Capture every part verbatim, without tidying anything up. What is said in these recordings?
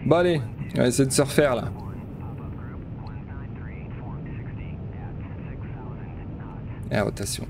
Bon allez, on va essayer de se refaire là. Et la rotation.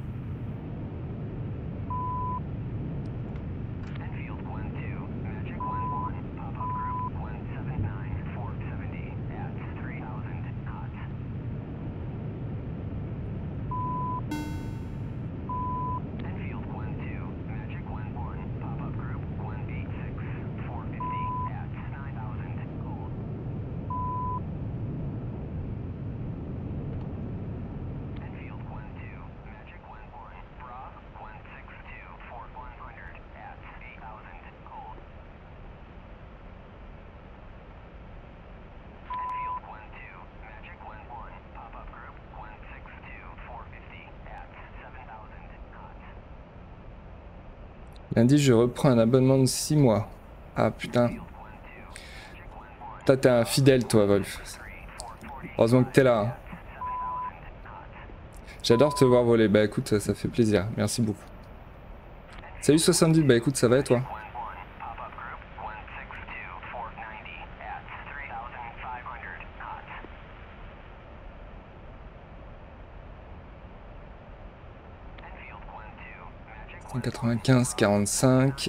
Lundi, je reprends un abonnement de six mois. Ah putain. Toi, t'es un fidèle, toi, Wolf. Heureusement que t'es là. Hein. J'adore te voir voler. Bah écoute, ça, ça fait plaisir. Merci beaucoup. Salut soixante-dix, bah écoute, ça va et toi? cent quatre-vingt-quinze, quarante-cinq.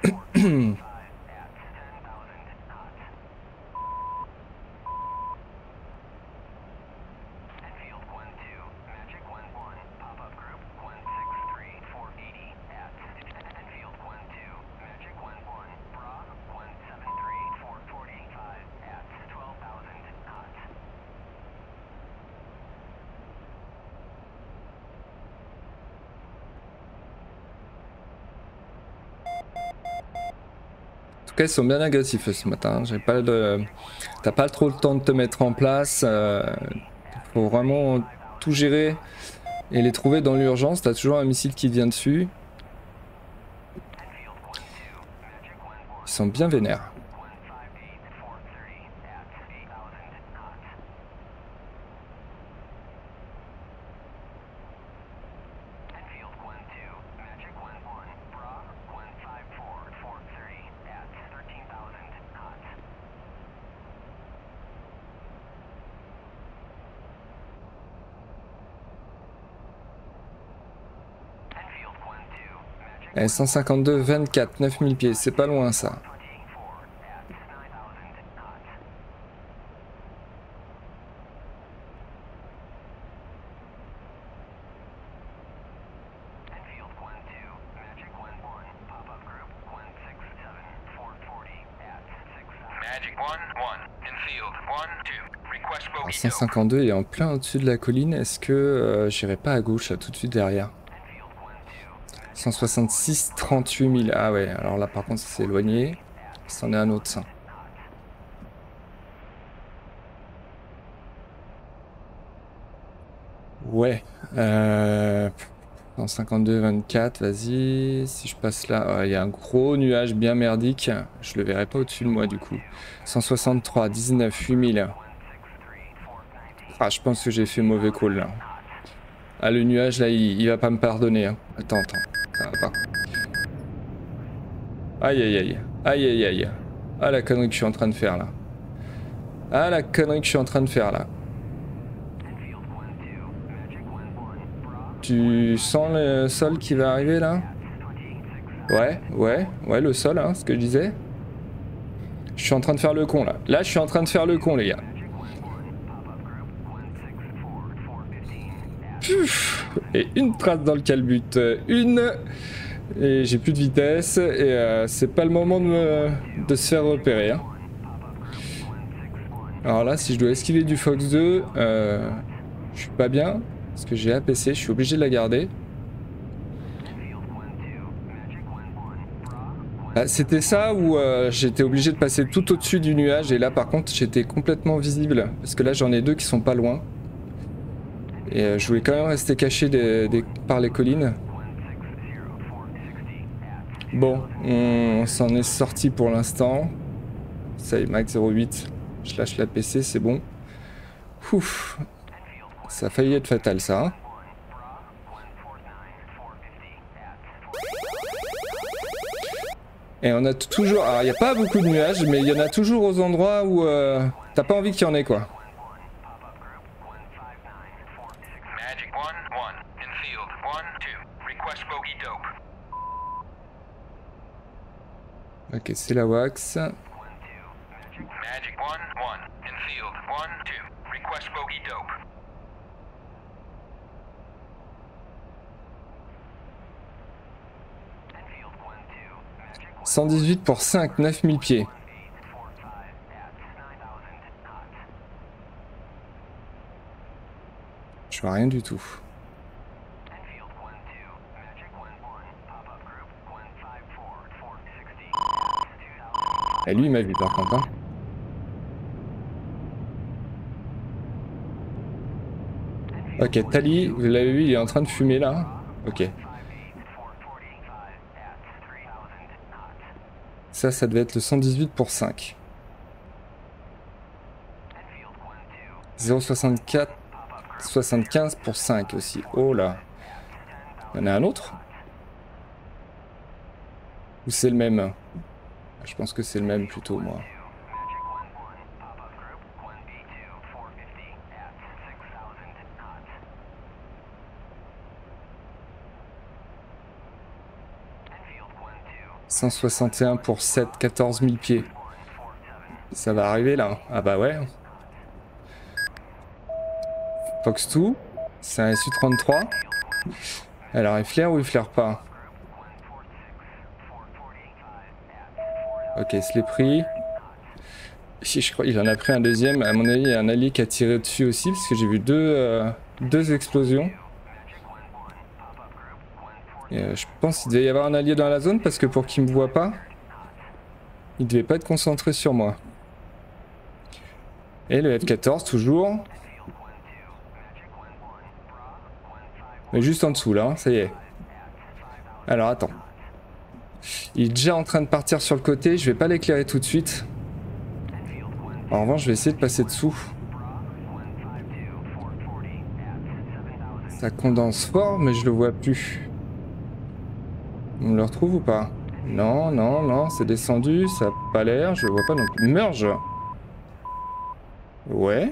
Ils sont bien agressifs ce matin. J'ai pas de... T'as pas trop le temps de te mettre en place. Euh... Faut vraiment tout gérer et les trouver dans l'urgence. T'as toujours un missile qui vient dessus. Ils sont bien vénères. Et cent cinquante-deux, vingt-quatre, neuf mille pieds, c'est pas loin ça. Alors, cent cinquante-deux est en plein au-dessus de la colline. Est-ce que euh, j'irai pas à gauche là tout de suite derrière? cent soixante-six, trente-huit mille. Ah ouais, alors là par contre c'est éloigné. C'en est un autre ça. Ouais. Euh, cent cinquante-deux, vingt-quatre, vas-y. Si je passe là, il y a un gros nuage bien merdique. Je le verrai pas au-dessus de moi du coup. cent soixante-trois, dix-neuf, huit mille. Ah, je pense que j'ai fait mauvais call là. Ah, le nuage là, il, il va pas me pardonner. Hein. Attends, attends. Ça va pas. Aïe aïe aïe. Aïe aïe aïe. Ah la connerie que je suis en train de faire là. Ah la connerie que je suis en train de faire là. Tu sens le sol qui va arriver là? Ouais, ouais, ouais, le sol, hein, ce que je disais. Je suis en train de faire le con là. Là, je suis en train de faire le con, les gars. Puf, et une trace dans le calbut. Une. Et j'ai plus de vitesse. Et euh, c'est pas le moment de, me, de se faire repérer. Hein. Alors là, si je dois esquiver du Fox deux, euh, je suis pas bien. Parce que j'ai A P C, je suis obligé de la garder. Ah, c'était ça où euh, j'étais obligé de passer tout au-dessus du nuage. Et là, par contre, j'étais complètement visible. Parce que là, j'en ai deux qui sont pas loin. Et euh, je voulais quand même rester caché des, des, par les collines. Bon, on s'en est sorti pour l'instant. Ça y est, Max zéro huit. Je lâche la P C, c'est bon. Ouf. Ça a failli être fatal, ça. Hein. Et on a toujours... Alors, il n'y a pas beaucoup de nuages, mais il y en a toujours aux endroits où euh, t'as pas envie qu'il y en ait, quoi. Ok, c'est la wax. cent dix-huit pour cinq, neuf mille pieds. Je vois rien du tout. Et lui il m'a vu par contre. Hein. Ok, Tali, vous l'avez vu, il est en train de fumer là. Ok. Ça, ça devait être le cent dix-huit pour cinq. zéro soixante-quatre, soixante-quinze pour cinq aussi. Oh là. Il y en a un autre? Ou c'est le même? Je pense que c'est le même plutôt, moi. cent soixante et un pour sept, quatorze mille pieds. Ça va arriver là. Ah bah ouais. Fox deux, c'est un S U trente-trois. Alors il flaire ou il flaire pas? Ok, je l'ai pris. Je crois qu'il en a pris un deuxième. À mon avis, il y a un allié qui a tiré dessus aussi, parce que j'ai vu deux, euh, deux explosions. Et, euh, je pense qu'il devait y avoir un allié dans la zone, parce que pour qu'il me voit pas, il devait pas être concentré sur moi. Et le F quatorze toujours. Mais juste en dessous là, ça y est. Alors attends. Il est déjà en train de partir sur le côté, je vais pas l'éclairer tout de suite. En revanche, je vais essayer de passer dessous. Ça condense fort, mais je le vois plus. On le retrouve ou pas? Non, non, non, c'est descendu, ça a pas l'air, je le vois pas non plus. Merge. Ouais.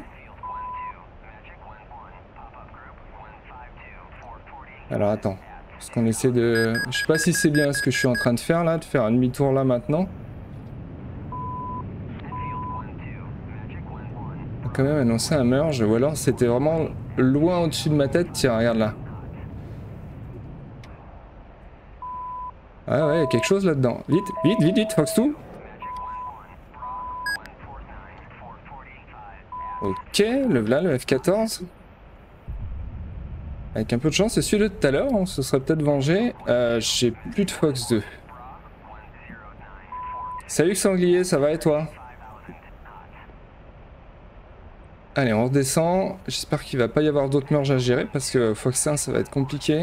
Alors attends, parce qu'on essaie de... Je sais pas si c'est bien ce que je suis en train de faire là, de faire un demi-tour là maintenant. On a quand même annoncé un merge, ou alors c'était vraiment loin au-dessus de ma tête. Tiens, regarde là. Ah ouais, il y a quelque chose là-dedans. Vite, vite, vite, vite, Fox deux. Ok, le voilà, le F quatorze. Avec un peu de chance, c'est celui de tout à l'heure, on se serait peut-être vengé. Euh, j'ai plus de Fox deux. Salut Sanglier, ça va et toi? Allez, on redescend. J'espère qu'il va pas y avoir d'autres merges à gérer parce que Fox un, ça va être compliqué.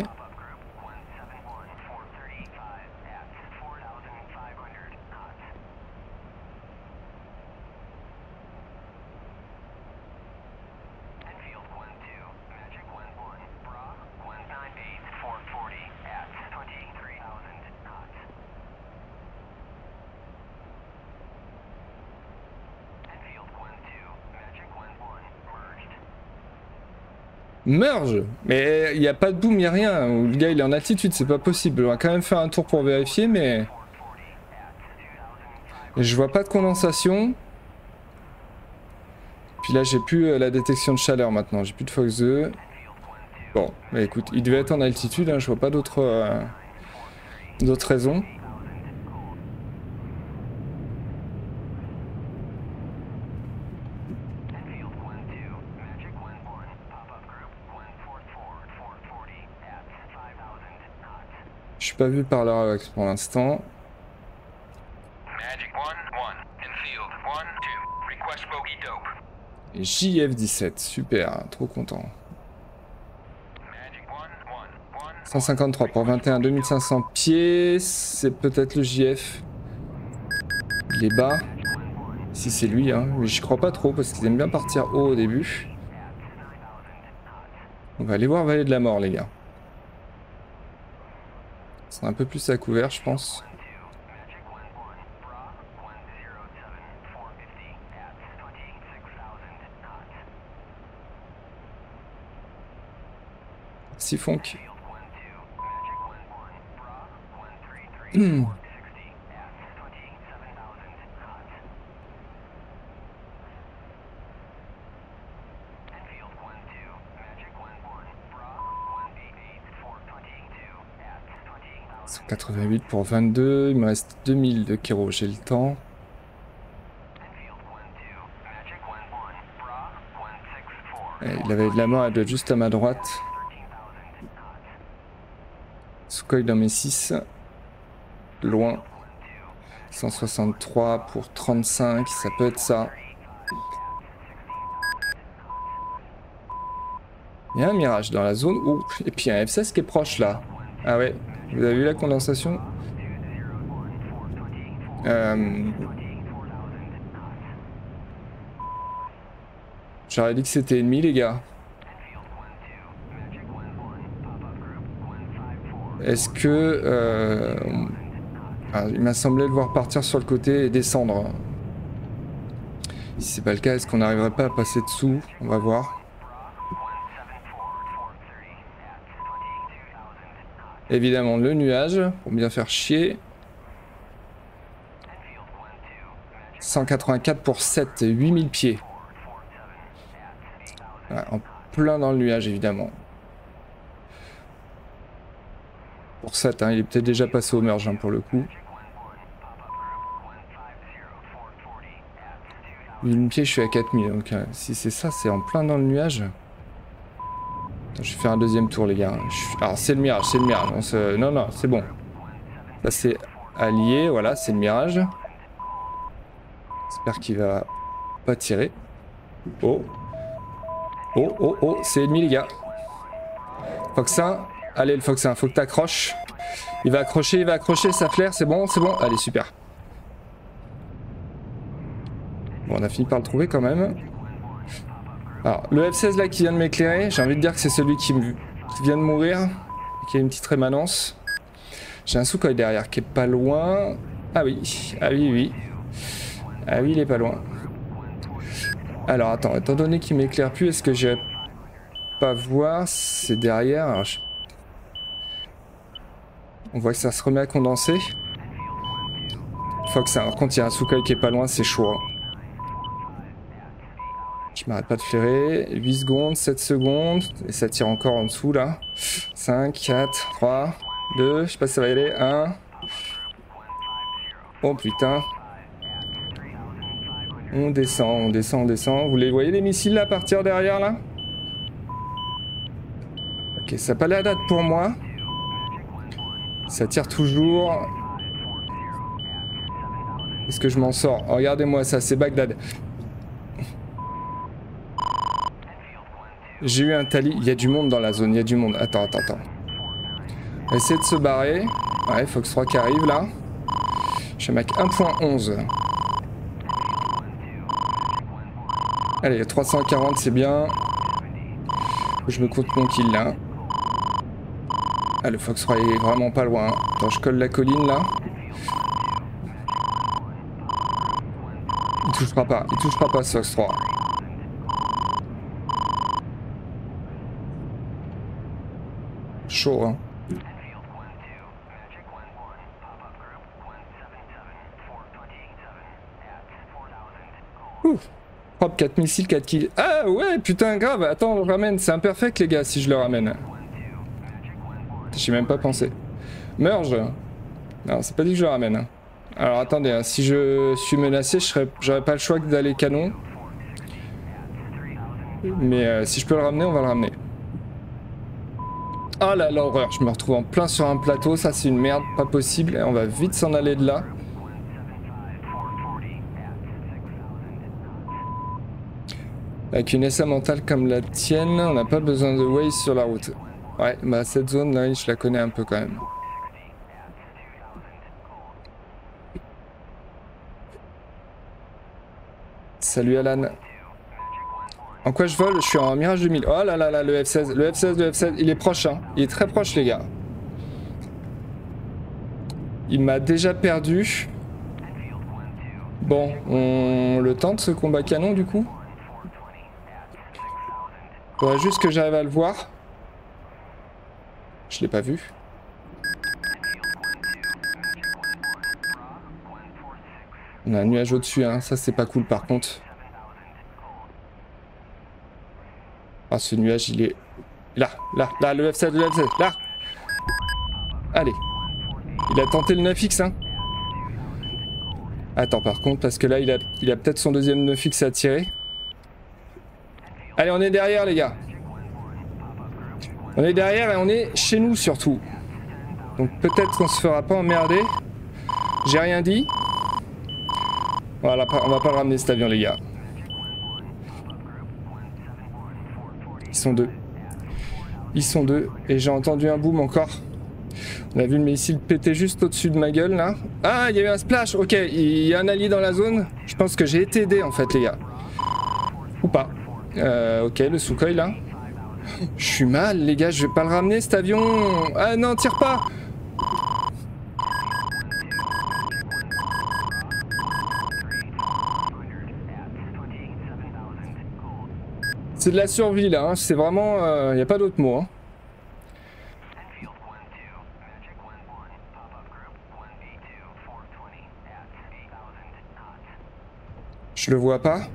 Merge! Mais il n'y a pas de boom, il n'y a rien. Le gars il est en altitude, c'est pas possible. On va quand même faire un tour pour vérifier, mais... Et je vois pas de condensation. Puis là j'ai plus euh, la détection de chaleur maintenant, j'ai plus de Fox deux. Bon, bah écoute, il devait être en altitude, hein, je vois pas d'autres euh, d'autres raisons. Je suis pas vu par là pour l'instant. J F dix-sept, super, trop content. cent cinquante-trois pour vingt et un, deux mille cinq cents pieds, c'est peut-être le J F. Il est bas. Si c'est lui, hein, mais j'y crois pas trop parce qu'ils aiment bien partir haut au début. On va aller voir Vallée de la Mort, les gars. Ça sera un peu plus à couvert, je pense. Siphonk. Mmh. cent quatre-vingt-huit pour vingt-deux, il me reste deux mille de Kero, j'ai le temps. Et il avait de la mort, elle doit être juste à ma droite. Sukhoi dans mes six. Loin. cent soixante-trois pour trente-cinq, ça peut être ça. Il y a un mirage dans la zone. Ouh, et puis un F seize qui est proche là. Ah ouais, vous avez vu la condensation? euh... J'aurais dit que c'était ennemi les gars. Est-ce que... Euh... Ah, il m'a semblé le voir partir sur le côté et descendre. Si c'est pas le cas, est-ce qu'on n'arriverait pas à passer dessous? On va voir. Évidemment le nuage, pour bien faire chier. cent quatre-vingt-quatre pour sept, huit mille pieds. Voilà, en plein dans le nuage évidemment. Pour sept, hein, il est peut-être déjà passé au merge hein, pour le coup. huit mille pieds, je suis à quatre mille, donc euh, si c'est ça, c'est en plein dans le nuage. Je vais faire un deuxième tour les gars. Je... Alors c'est le mirage, c'est le mirage. On se... Non, non, c'est bon. Ça c'est allié, voilà, c'est le mirage. J'espère qu'il va pas tirer. Oh. Oh, oh, oh, c'est ennemi les gars. Foxin, allez le Foxin, faut que t'accroches. Il va accrocher, il va accrocher, ça flaire, c'est bon, c'est bon. Allez, super. Bon, on a fini par le trouver quand même. Alors, le F seize là qui vient de m'éclairer, j'ai envie de dire que c'est celui qui, me... qui vient de mourir. Et qui a une petite rémanence. J'ai un Sukhoi derrière qui est pas loin. Ah oui, ah oui, oui. Ah oui, il est pas loin. Alors attends, étant donné qu'il m'éclaire plus, est-ce que j'irai pas voir? C'est derrière. Alors, je... On voit que ça se remet à condenser. Faut que ça. Alors, quand il y a un Sukhoi qui est pas loin, c'est chaud. Hein. Je m'arrête pas de flairer. huit secondes, sept secondes. Et ça tire encore en dessous là. cinq, quatre, trois, deux. Je sais pas si ça va y aller. un. Oh putain. On descend, on descend, on descend. Vous les voyez les missiles là partir derrière là? Ok, ça n'a pas la date pour moi. Ça tire toujours. Est-ce que je m'en sors? Oh, regardez-moi ça, c'est Bagdad. J'ai eu un tali. Il y a du monde dans la zone, il y a du monde. Attends, attends, attends. On va essayer de se barrer. Ouais, Fox trois qui arrive là. Je suis à Mach un point onze. Allez, trois cent quarante, c'est bien. Je me compte mon kill là. Ah, le Fox trois est vraiment pas loin. Attends, je colle la colline là. Il touchera pas, il touchera pas ce Fox trois. Chaud, hein. Ouf. Hop, quatre missiles, quatre kills. Ah ouais, putain, grave. Attends, on le ramène. C'est imperfect, les gars, si je le ramène. J'y ai même pas pensé. Merge. Non, c'est pas dit que je le ramène. Alors attendez, hein, si je suis menacé, je serais, j'aurais pas le choix que d'aller canon. Mais euh, si je peux le ramener, on va le ramener. Oh là, l'horreur. Je me retrouve en plein sur un plateau. Ça, c'est une merde. Pas possible. Et on va vite s'en aller de là. Avec une S A mentale comme la tienne, on n'a pas besoin de Waze sur la route. Ouais, bah cette zone là, je la connais un peu quand même. Salut Alan. En quoi je vole? Je suis en Mirage deux mille. Oh là là là, le F seize, le F seize, le F seize, il est proche, hein. Il est très proche les gars. Il m'a déjà perdu. Bon, on le tente ce combat canon du coup. Faudrait juste que j'arrive à le voir. Je l'ai pas vu. On a un nuage au-dessus, hein. Ça c'est pas cool par contre. Ah, ce nuage il est... Là, là, là, le F sept, le F sept, là. Allez. Il a tenté le neuf X, hein. Attends, par contre, parce que là, il a, il a peut-être son deuxième neuf X à tirer. Allez, on est derrière, les gars. On est derrière et on est chez nous, surtout. Donc peut-être qu'on se fera pas emmerder. J'ai rien dit. Voilà, on va pas le ramener, cet avion, les gars. Ils sont deux. Ils sont deux. Et j'ai entendu un boom encore. On a vu le missile péter juste au-dessus de ma gueule, là. Ah, il y a eu un splash. Ok, il y a un allié dans la zone. Je pense que j'ai été aidé, en fait, les gars. Ou pas. Euh, ok, le Sukhoi, là. Je suis mal, les gars. Je vais pas le ramener, cet avion. Ah non, tire pas. C'est de la survie, là. Hein. C'est vraiment... Il euh, n'y a pas d'autre mot, hein. Je le vois pas.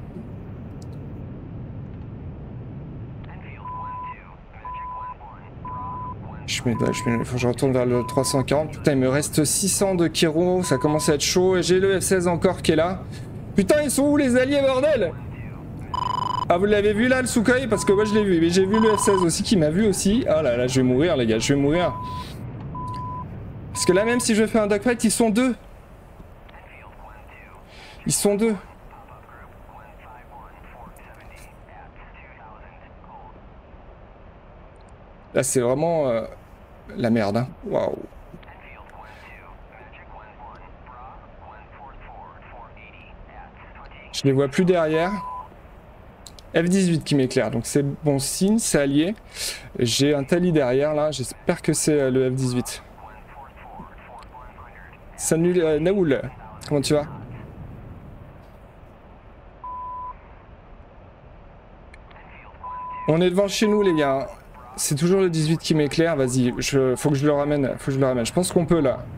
Je mets, je mets, faut que je retourne vers le trois cent quarante. Putain, il me reste six cents de Kiro. Ça commence à être chaud. Et j'ai le F seize encore qui est là. Putain, ils sont où les alliés, bordel? Ah, vous l'avez vu là, le Sukhoi? Parce que moi je l'ai vu. Mais j'ai vu le F seize aussi qui m'a vu aussi. Oh là là, je vais mourir, les gars. Je vais mourir. Parce que là, même si je fais un dogfight, ils sont deux. Ils sont deux. Là, c'est vraiment euh, la merde. Hein. Waouh. Je les vois plus derrière. F dix-huit qui m'éclaire, donc c'est bon signe, c'est allié. J'ai un tali derrière là, j'espère que c'est le F dix-huit. Salut euh, Naoul, comment tu vas? On est devant chez nous les gars. C'est toujours le dix-huit qui m'éclaire, vas-y, je... faut que je le ramène, faut que je le ramène. Je pense qu'on peut là.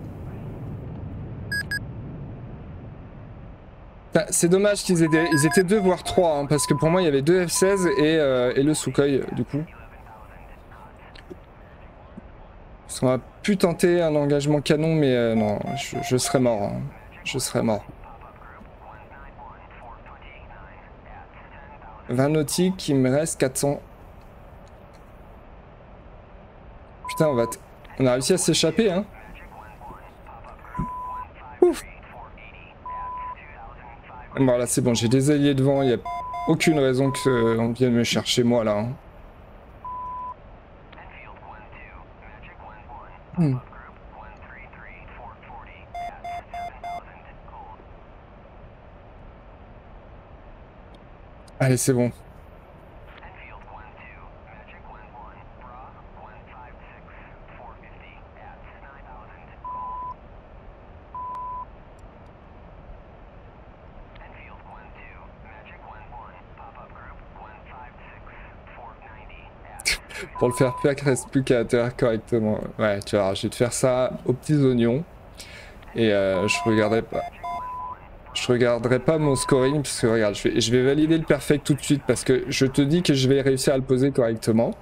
C'est dommage qu'ils étaient, ils étaient deux voire trois, hein, parce que pour moi il y avait deux F seize et, euh, et le Sukhoi du coup. Parce qu'on a pu tenter un engagement canon, mais euh, non, je, je serais mort. Hein. Je serais mort. vingt nautiques, il me reste quatre cents. Putain, on va... T... On a réussi à s'échapper, hein. Ouf. Bon là c'est bon, j'ai des alliés devant, il n'y a aucune raison qu'on vienne me chercher moi là. Hein. Hmm. Allez c'est bon. Pour le faire pire, il reste plus qu'à atterrir correctement. Ouais, tu vois, je vais te faire ça aux petits oignons. Et euh, je regarderai pas. Je regarderai pas mon scoring parce que regarde, je vais, je vais valider le perfect tout de suite parce que je te dis que je vais réussir à le poser correctement.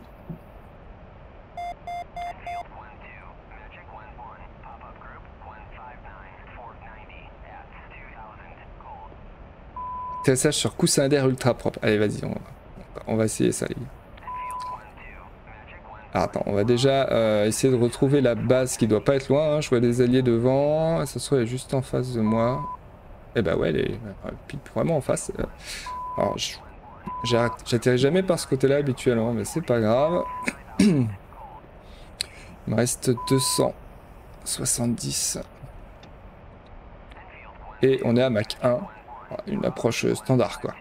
T S H sur coussin d'air ultra propre. Allez, vas-y, on va, on va essayer ça, les gars. Ah, attends, on va déjà euh, essayer de retrouver la base qui doit pas être loin. Hein. Je vois des alliés devant. Ça se trouve, elle est juste en face de moi. Eh bah ouais, elle est pile vraiment en face. Alors, j'atterris jamais par ce côté-là habituellement, mais c'est pas grave. Il me reste deux cent soixante-dix. Et on est à Mach un. Une approche standard, quoi.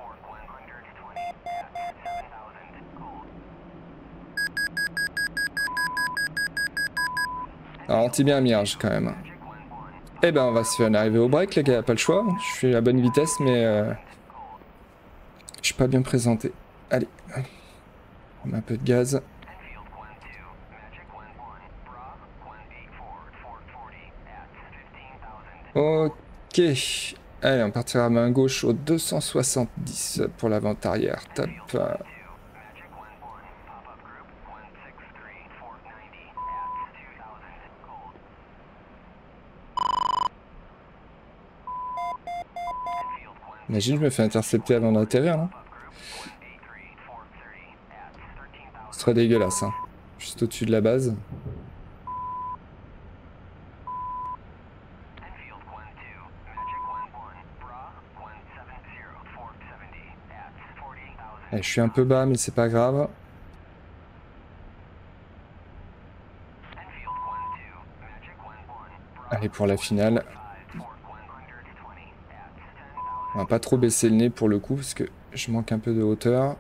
Alors, anti bien mirage quand même. Eh ben, on va se faire arriver au break, les gars, pas le choix. Je suis à bonne vitesse, mais euh, je suis pas bien présenté. Allez, on met un peu de gaz. Ok. Allez, on partira à main gauche au deux cent soixante-dix pour la vente arrière. Top. Imagine, je me fais intercepter avant d'atterrir, non? Ce serait dégueulasse, hein. Juste au-dessus de la base. Allez, je suis un peu bas, mais c'est pas grave. Allez, pour la finale. On va pas trop baisser le nez pour le coup, parce que je manque un peu de hauteur.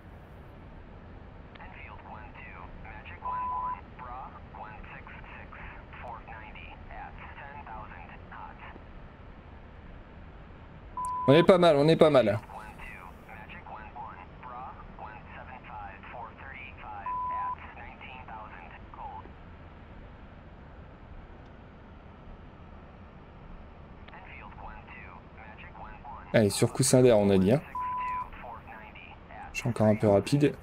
On est pas mal, on est pas mal. Allez, sur coussin d'air, on a dit. Hein. Je suis encore un peu rapide.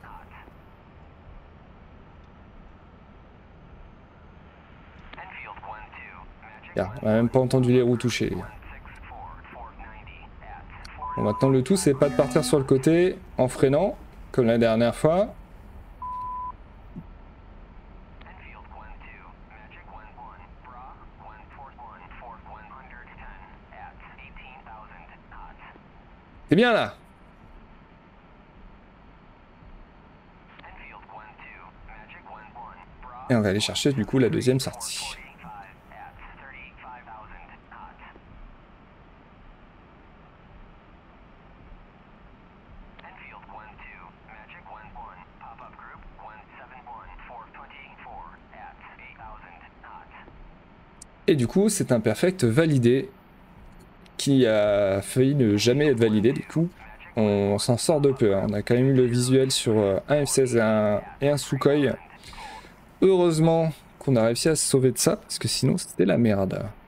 Regarde, on n'a même pas entendu les roues toucher. Bon, maintenant le tout, c'est pas de partir sur le côté en freinant, comme la dernière fois. C'est bien là. Et on va aller chercher du coup la deuxième sortie. Et du coup, c'est un perfect validé qui a failli ne jamais être validé. Du coup, on s'en sort de peu. Hein. On a quand même eu le visuel sur un F seize et un, et un Sukhoi. Heureusement qu'on a réussi à se sauver de ça, parce que sinon c'était la merde.